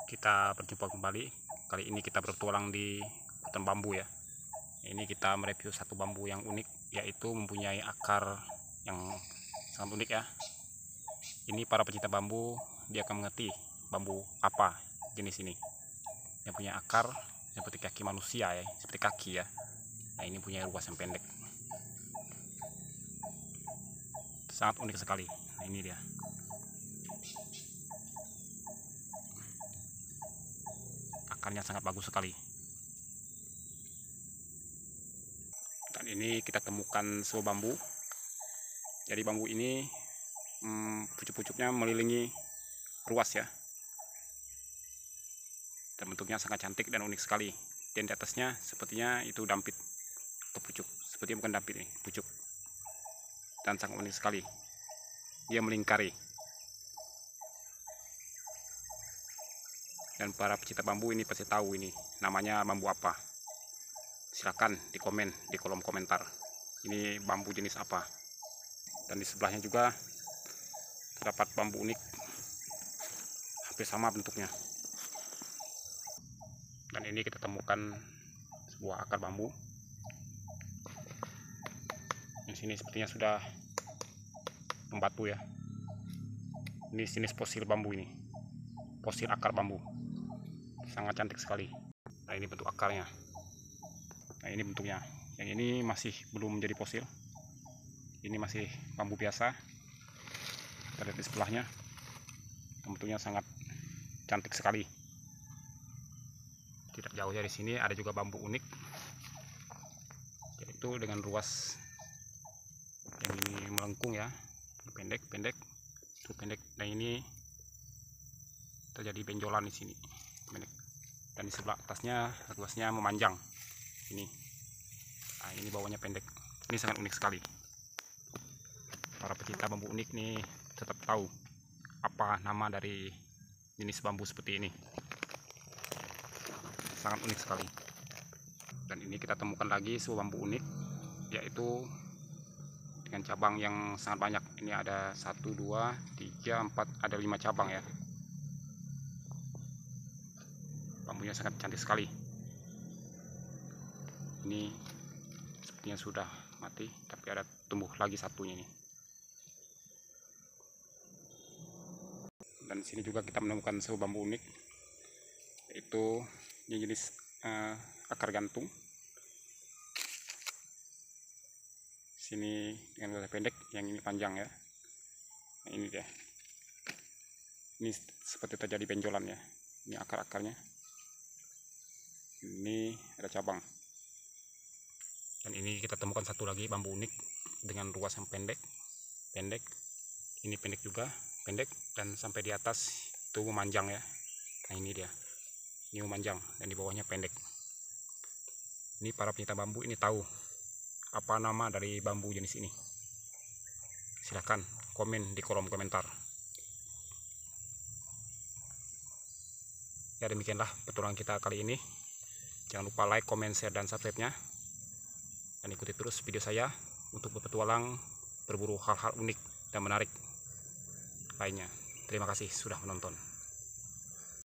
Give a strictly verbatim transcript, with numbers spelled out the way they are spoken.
Kita berjumpa kembali. Kali ini kita bertualang di hutan bambu ya. Ini kita mereview satu bambu yang unik, yaitu mempunyai akar yang sangat unik ya. Ini para pecinta bambu, dia akan mengerti bambu apa jenis ini. Yang punya akar seperti kaki manusia ya, seperti kaki ya. Nah, ini punya ruas yang pendek. Sangat unik sekali. Nah, ini dia. Akarnya sangat bagus sekali. Dan ini kita temukan sebuah bambu. Jadi bambu ini hmm, pucuk-pucuknya melilingi ruas ya. Dan bentuknya sangat cantik dan unik sekali. Dan di atasnya sepertinya itu dampit atau pucuk. Sepertinya bukan dampit nih, pucuk. Dan sangat unik sekali. Dia melingkari. Dan para pecinta bambu ini pasti tahu ini namanya bambu apa. Silakan di komen di kolom komentar. Ini bambu jenis apa. Dan di sebelahnya juga terdapat bambu unik, hampir sama bentuknya. Dan ini kita temukan sebuah akar bambu. Di sini sepertinya sudah membatu ya. Ini jenis fosil bambu ini, fosil akar bambu. Sangat cantik sekali. Nah, ini bentuk akarnya. Nah, ini bentuknya. Yang ini masih belum menjadi fosil. Ini masih bambu biasa. Kita lihat di sebelahnya. Bentuknya sangat cantik sekali. Tidak jauh dari sini ada juga bambu unik, yaitu dengan ruas yang ini melengkung ya, pendek, pendek, itu pendek. Nah, ini terjadi benjolan di sini, pendek. Dan di sebelah atasnya ruasnya memanjang. Ini, nah, ini bawahnya pendek. Ini sangat unik sekali. Para pecinta bambu unik nih tetap tahu apa nama dari jenis bambu seperti ini. Sangat unik sekali. Dan ini kita temukan lagi sebuah bambu unik, yaitu dengan cabang yang sangat banyak. Ini ada satu, dua, tiga, empat, ada lima cabang ya. Bambunya sangat cantik sekali. Ini sepertinya sudah mati, tapi ada tumbuh lagi satunya ini. Dan di sini juga kita menemukan sebuah bambu unik, yaitu jenis uh, akar gantung. Sini dengan leher pendek, yang ini panjang ya. Nah, ini dia. Ini seperti terjadi benjolan ya. Ini akar-akarnya. Ini ada cabang. Dan ini kita temukan satu lagi bambu unik dengan ruas yang pendek, pendek. Ini pendek juga, pendek, dan sampai di atas itu memanjang ya. Nah, ini dia. Ini memanjang dan di bawahnya pendek. Ini para pecinta bambu ini tahu apa nama dari bambu jenis ini. Silahkan komen di kolom komentar. Ya, demikianlah petualangan kita kali ini. Jangan lupa like, comment, share, dan subscribe-nya. Dan ikuti terus video saya untuk berpetualang berburu hal-hal unik dan menarik lainnya. Terima kasih sudah menonton.